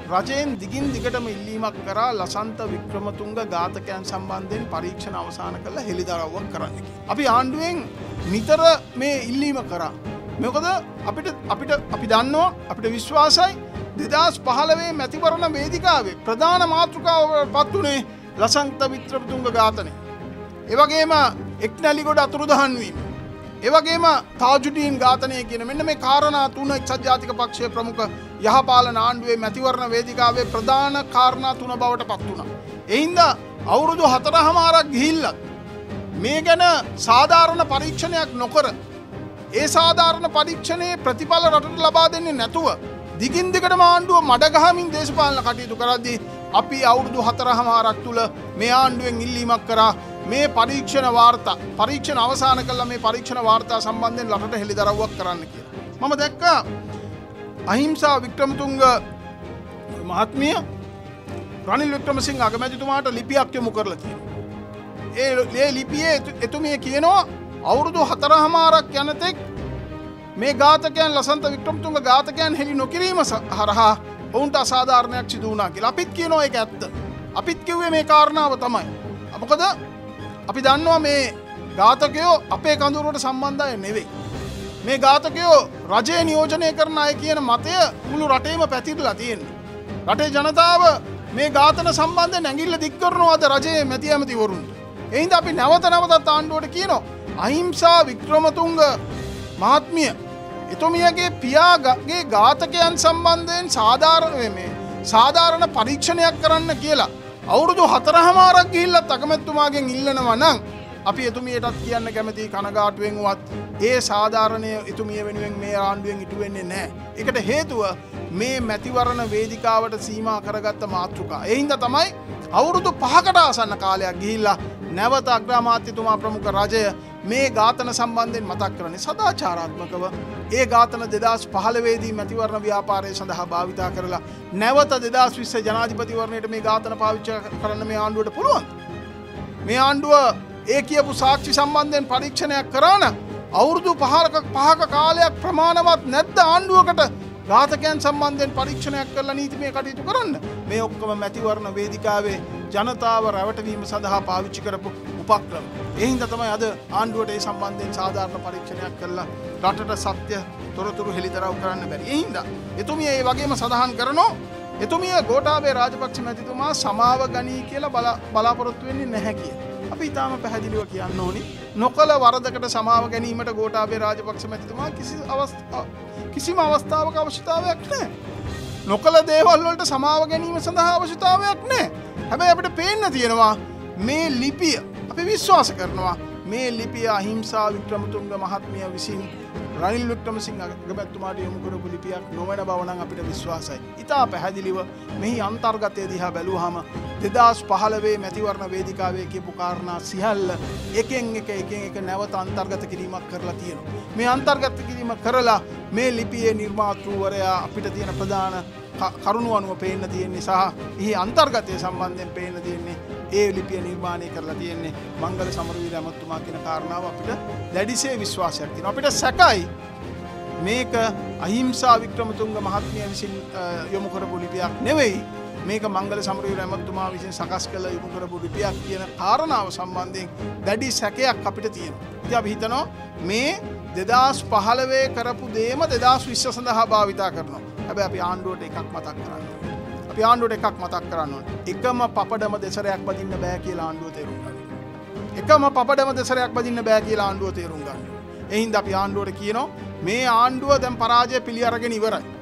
රජයෙන් දිගින් දිගටම ඉල්ලීමක් කරා ලසන්ත වික්‍රමතුංග ඝාතකයන් සම්බන්ධයෙන් පරීක්ෂණ අවසන් කරලා හෙළිදරව්වක් කරන්න කියලා. අපි ආණ්ඩුවෙන් නිතර මේ ඉල්ලීම කරා. මොකද අපි දන්නවා අපිට විශ්වාසයි 2015 මැතිවරණ වේදිකාවේ ප්‍රධාන මාතෘකාවට පත් වුණේ ලසන්ත වික්‍රමතුංග ඝාතනය. ඒ වගේම එක්නැලිගොඩ අතුරුදහන් වීම. ඒ වගේම තාජුඩීන් ඝාතනය කියන මෙන්න මේ කාරණා තුන එක්සත් ජාතික පක්ෂයේ ප්‍රමුඛ යහපාලන ආණ්ඩුවේ මැතිවරණ වේදිකාවේ ප්‍රධාන කාරණා තුන බවට පත් වුණා. ඒ හින්දා අවුරුදු 4කමාරක් ගිහිල්ලා මේ ගැන සාධාරණ පරීක්ෂණයක් නොකර ඒ සාධාරණ පරීක්ෂණයේ ප්‍රතිඵල රටට ලබා දෙන්නේ නැතුව දිගින් දිගටම ආණ්ඩුව මඩ ගහමින් දේශපාලන කටයුතු කරද්දී අපි අවුරුදු 4කමාරක් තුල මේ ආණ්ඩුවෙන් ඉල්ලීමක් කරා මේ පරීක්ෂණ අවසන් කළා මේ පරීක්ෂණ වාර්තා සම්බන්ධයෙන් රටට හෙළිදරව්වක් කරන්න කියලා. මම දැක්කා අහිංසා වික්‍රමතුංග මහත්මිය රනිල් වික්‍රමසිංහ අගමැතිතුමාට ලිපියක් යොමු කරලා තියෙනවා. ඒ ලිපියේ එතුමිය කියනවා අවුරුදු 4කමාරක් යනතෙක් මේ ඝාතකයන් ලසන්ත වික්‍රමතුංග ඝාතකයන් හෙළි නොකිරීම හරහා ඔවුන්ට අසාධාරණයක් සිදු වුණා කියලා. අපිත් කියනවා ඒක ඇත්ත. අපිත් කිව්වේ මේ කාරණාව තමයි. මොකද අපි දන්නවා මේ ඝාතකයෝ අපේ කඳවුරට සම්බන්ධ අය නෙවෙයි. මේ ඝාතකයෝ රජය නියෝජනය කරන අය කියන මතය මුළු රටේම පැතිරලා තියෙනවා. රටේ ජනතාව මේ ඝාතන සම්බන්ධයෙන් ඇඟිල්ල දික් කරනවාද රජයේ මැති ඇමතිවරුන්ට. ඒ හින්දා අපි නැවත නැවතත් ආණ්ඩුවට කියනවා අහිංසා වික්‍රමතුංග මහත්මිය එතුමියගේ පියාගේ ඝාතකයන් සම්බන්ධයෙන් සාධාරණ පරීක්ෂණයක් කරන්න කියලා අවුරුදු 4කමාරක් ගිහිල්ලත් අගමැතිතුමාගෙන් ඉල්ලනවා නම් අපි එතුමියටත් කියන්න කැමති කනගාටුවෙන්වත් ඒ සාධාරණය එතුමිය වෙනුවෙන් මේ ආණ්ඩුවෙන් ඉටු වෙන්නේ නැහැ. ඒකට හේතුව මේ මැතිවරණ වේදිකාවට සීමා කරගත්ත මාතෘකා. ඒ හින්දා තමයි අවුරුදු 5කට ආසන්න කාලයක් ගිහිල්ලා නැවත අග්‍රාමාත්‍යතුමා ප්‍රමුඛ රජය මේ ඝාතන සම්බන්ධයෙන් මතක් කරන්නේ සදාචාරාත්මකව ඒ ඝාතන 2015 දී මැතිවරණ ව්‍යාපාරය සඳහා භාවිතා කරලා නැවත 2020 ජනාධිපතිවරණයට මේ ඝාතන පාවිච්චි කරන්න මේ ආණ්ඩුවට පුළුවන්. මේ ආණ්ඩුව ඒ කියපු සාක්ෂි සම්බන්ධයෙන් පරීක්ෂණයක් කරාන අවුරුදු 5ක කාලයක් ප්‍රමාණවත් නැද්ද ආණ්ඩුවකට ඝාතකයන් සම්බන්ධයෙන් පරීක්ෂණයක් කරලා නීතිමය කටයුතු කරන්න? මේ ඔක්කොම මැතිවරණ වේදිකාවේ ජනතාව රැවටවීම සඳහා පාවිච්චි කරපු උපක්‍රම. ඒ හින්දා තමයි අද ආණ්ඩුවට ඒ සම්බන්ධයෙන් සාධාරණ පරීක්ෂණයක් කරලා රටට සත්‍ය තොරතුරු හෙළිදරව් කරන්න බැරි. ඒ හින්දා එතුමිය ඒ වගේම සඳහන් කරනවා එතුමිය ගෝඨාභය රාජපක්ෂ මැතිතුමා සමාව ගනී කියලා බලාපොරොත්තු වෙන්නේ නැහැ කියලා. අපි ඊටාම පැහැදිලිව කියන්න ඕනි නොකල වරදකට සමාව ගැනීමට ගෝඨාභය රාජපක්ෂ මැතිතුමා කිසිම අවස්ථාවක අවශ්‍යතාවයක් නැහැ. නොකල දේවල් වලට සමාව ගැනීම සඳහා අවශ්‍යතාවයක් නැහැ. හැබැයි අපිට පේන්න තියෙනවා මේ ලිපිය අපි විශ්වාස කරනවා මේ ලිපිය අහිංසා වික්‍රමතුංග මහත්මිය විසින් රනිල් වික්‍රමසිංහ අගමැතිතුමාට යොමු කරපු ලිපියක් නොවන බව නම් අපිට විශ්වාසයි. ඉතා පැහැදිලිව මෙහි අන්තර්ගතය දිහා බැලුවාම 2015 මැතිවරණ වේදිකාවේ කියපු කාරණා සියල්ල එකින් එක නැවත අන්තර්ගත කිරීමක් කරලා තියෙනවා. මේ අන්තර්ගත කිරීම කරලා මේ ලිපියේ නිර්මාතෘවරයා අපිට තියෙන ප්‍රධාන කරුණු අනුව පේන්න තියෙන්නේ සහ එහි අන්තර්ගතය සම්බන්ධයෙන් පේන්න තියෙන්නේ ඒ ලිපිය නිර්මාණය කරලා තියෙන්නේ මංගල සමරවීර ඇමතුමා කියන කාරණාව අපිට දැඩිසේ විශ්වාසයක් තියෙනවා. අපිට සැකයි මේක අහිංසා වික්‍රමතුංග මහත්මිය විසින් යොමු කරපු ලිපියක් නෙවෙයි. මේක මංගල සමරවීර ඇමතුමා විසින් සකස් කළ යොමු කරපු ලිපියක් කියන කාරණාව සම්බන්ධයෙන් දැඩි සැකයක් අපිට තියෙනවා. ඉතින් අපි හිතනවා මේ 2015 කරපු දේම 2020 සඳහා භාවිතා කරනවා. හැබැයි අපි ආණ්ඩුවට එකක් මතක් කරන්න ඕනේ. එකම පපඩම දෙසරයක් බදින්න බෑ කියලා ආණ්ඩුව තේරුම් ගන්න. ඒ හින්දා අපි ආණ්ඩුවට කියනවා මේ ආණ්ඩුව දැන් පරාජය පිළි අරගෙන ඉවරයි.